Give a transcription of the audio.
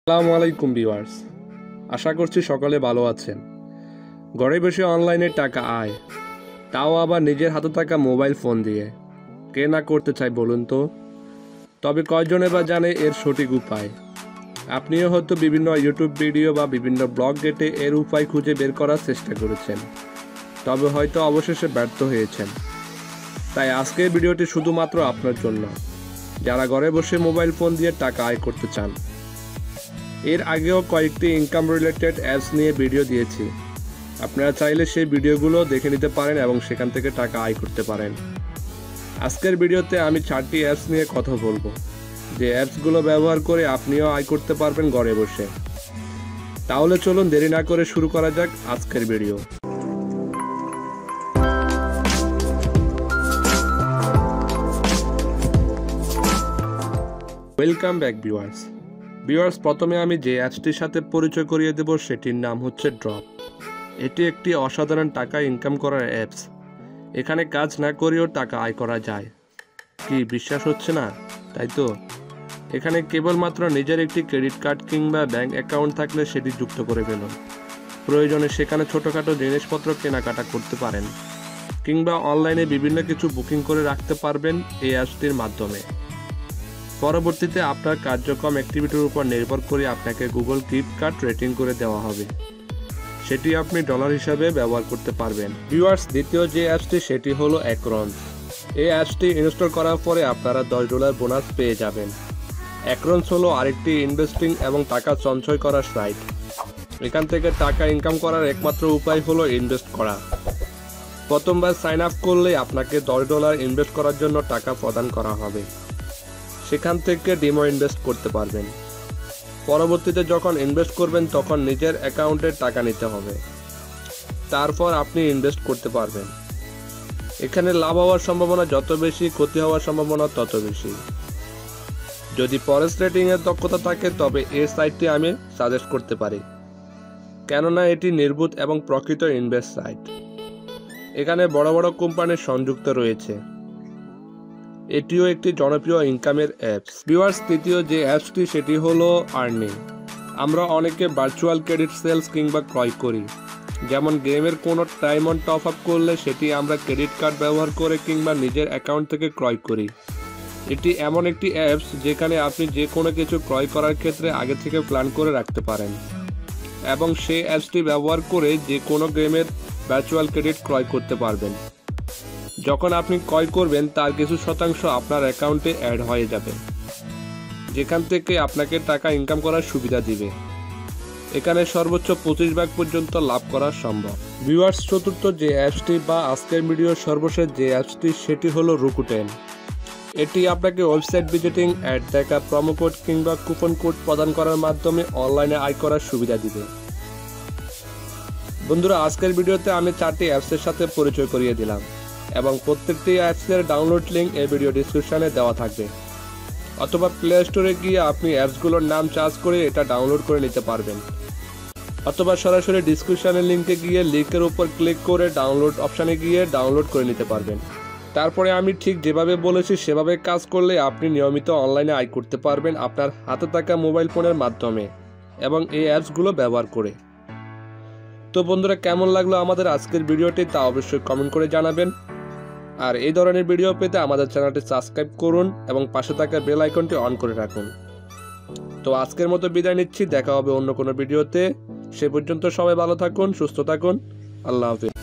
আসসালামু আলাইকুম ভিউয়ার্স, আশা করছি সকলে ভালো আছেন। ঘরে বসে অনলাইনে টাকা আয়, তাও আবার নিজের হাতে থাকা মোবাইল ফোন দিয়ে। কে না করতে চায় বলুন তো? তবে কয়জনে বা জানে এর সঠিক উপায়? আপনিও হয়তো বিভিন্ন ইউটিউব ভিডিও বা বিভিন্ন ব্লগ ঘেঁটে এর উপায় খুঁজে বের করার চেষ্টা করেছেন, তবে হয়তো অবশেষে ব্যর্থ হয়েছেন। তাই আজকের ভিডিওটি শুধুমাত্র আপনার জন্য, যারা ঘরে বসে মোবাইল ফোন দিয়ে টাকা আয় করতে চান। এর আগেও কয়েকটি ইনকাম রিলেটেড অ্যাপস নিয়ে ভিডিও দিয়েছি, আপনারা চাইলে সেই ভিডিওগুলো দেখে নিতে পারেন এবং সেখান থেকে টাকা আয় করতে পারেন। আজকের ভিডিওতে আমি 4টি অ্যাপস নিয়ে কথা বলবো, যে অ্যাপসগুলো ব্যবহার করে আপনিও আয় করতে পারবেন ঘরে বসে। তাহলে চলুন দেরি না করে শুরু করা যাক আজকের ভিডিও। ওয়েলকাম ব্যাক ভিউয়ার্স, প্রথমে আমি যে অ্যাপসটির সাথে পরিচয় করিয়ে দেব সেটির নাম হচ্ছে ড্রপ। এটি একটি অসাধারণ টাকা ইনকাম করার অ্যাপস। এখানে কাজ না করেও টাকা আয় করা যায়। কি বিশ্বাস হচ্ছে না, তাই তো? এখানে কেবলমাত্র নিজের একটি ক্রেডিট কার্ড কিংবা ব্যাংক অ্যাকাউন্ট থাকলে সেটি যুক্ত করে ফেলুন। প্রয়োজনে সেখানে ছোটোখাটো জিনিসপত্র কেনাকাটা করতে পারেন, কিংবা অনলাইনে বিভিন্ন কিছু বুকিং করে রাখতে পারবেন এই অ্যাপসটির মাধ্যমে। পরবর্তীতে আপনার কার্যক্রম অ্যাক্টিভিটির উপর নির্ভর করে আপনাকে গুগল গিফট কার্ড রেটিং করে দেওয়া হবে, সেটি আপনি ডলার হিসাবে ব্যবহার করতে পারবেন। ভিউয়ার্স, দ্বিতীয় যে অ্যাপসটি সেটি হলো অ্যাক্রনস। এই অ্যাপসটি ইনস্টল করার পরে আপনারা $10 বোনাস পেয়ে যাবেন। অ্যাক্রনস হলো আরেকটি ইনভেস্টিং এবং টাকা সঞ্চয় করার সাইট। এখান থেকে টাকা ইনকাম করার একমাত্র উপায় হলো ইনভেস্ট করা। প্রথমবার সাইন আপ করলে আপনাকে $10 ইনভেস্ট করার জন্য টাকা প্রদান করা হবে। সেখান থেকে ডিমো ইনভেস্ট করতে পারবেন। পরবর্তীতে যখন ইনভেস্ট করবেন তখন নিজের অ্যাকাউন্টে টাকা নিতে হবে, তারপর আপনি ইনভেস্ট করতে পারবেন। এখানে লাভ হওয়ার সম্ভাবনা যত বেশি, ক্ষতি হওয়ার সম্ভাবনা তত বেশি। যদি ফরেক্স রেটিংয়ের দক্ষতা থাকে তবে এই সাইটটি আমি সাজেস্ট করতে পারি, কেননা এটি নির্ভুল এবং প্রকৃত ইনভেস্ট সাইট। এখানে বড় বড় কোম্পানির সংযুক্ত রয়েছে। এটিও একটি জনপ্রিয় ইনকামের অ্যাপস। ভিউয়ার্স, তৃতীয় যে অ্যাপসটি সেটি হলো আর্নিং। আমরা অনেকে ভার্চুয়াল ক্রেডিট সেলস কিংবা ক্রয় করি, যেমন গেমের কোনো ডায়মন্ড টপ আপ করলে সেটি আমরা ক্রেডিট কার্ড ব্যবহার করে কিংবা নিজের অ্যাকাউন্ট থেকে ক্রয় করি। এটি এমন একটি অ্যাপস যেখানে আপনি যে কোনো কিছু ক্রয় করার ক্ষেত্রে আগে থেকে প্ল্যান করে রাখতে পারেন এবং সেই অ্যাপসটি ব্যবহার করে যে কোনো গেমের ভার্চুয়াল ক্রেডিট ক্রয় করতে পারবেন। যখন আপনি ক্রয় করবেন তার কিছু শতাংশ আপনার অ্যাকাউন্টে অ্যাড হয়ে যাবে, যেখান থেকে আপনাকে টাকা ইনকাম করার সুবিধা দিবে। এখানে সর্বোচ্চ 25% পর্যন্ত লাভ করা সম্ভব। ভিউয়ার্স, চতুর্থ যে অ্যাপসটি বা আজকের ভিডিওর সর্বশেষ যে অ্যাপসটি সেটি হলো Rakuten। এটি আপনাকে ওয়েবসাইট ভিজিটিং, অ্যাড দেখা, প্রোমো কোড কিংবা কুপন কোড প্রদান করার মাধ্যমে অনলাইনে আয় করার সুবিধা দিবে। বন্ধুরা, আজকের ভিডিওতে আমি 4টি অ্যাপসের সাথে পরিচয় করিয়ে দিলাম এবং প্রত্যেকটি অ্যাপসের ডাউনলোড লিঙ্ক এই ভিডিও ডিসক্রিপশনে দেওয়া থাকবে, অথবা প্লে স্টোরে গিয়ে আপনি অ্যাপসগুলোর নাম সার্চ করে এটা ডাউনলোড করে নিতে পারবেন, অথবা সরাসরি ডিসক্রিপশনের লিঙ্কে গিয়ে লিঙ্কের উপর ক্লিক করে ডাউনলোড অপশানে গিয়ে ডাউনলোড করে নিতে পারবেন। তারপরে আমি ঠিক যেভাবে বলেছি সেভাবে কাজ করলে আপনি নিয়মিত অনলাইনে আয় করতে পারবেন আপনার হাতে থাকা মোবাইল ফোনের মাধ্যমে এবং এই অ্যাপসগুলো ব্যবহার করে। তো বন্ধুরা, কেমন লাগলো আমাদের আজকের ভিডিওটি তা অবশ্যই কমেন্ট করে জানাবেন। আর এই ধরনের ভিডিও পেতে আমাদের চ্যানেলটি সাবস্ক্রাইব করুন এবং পাশে থাকা বেল আইকনটি অন করে রাখুন। তো আজকের মতো বিদায় নিচ্ছি, দেখা হবে অন্য কোনো ভিডিওতে। সে পর্যন্ত সবাই ভালো থাকুন, সুস্থ থাকুন। আল্লাহ হাফেজ।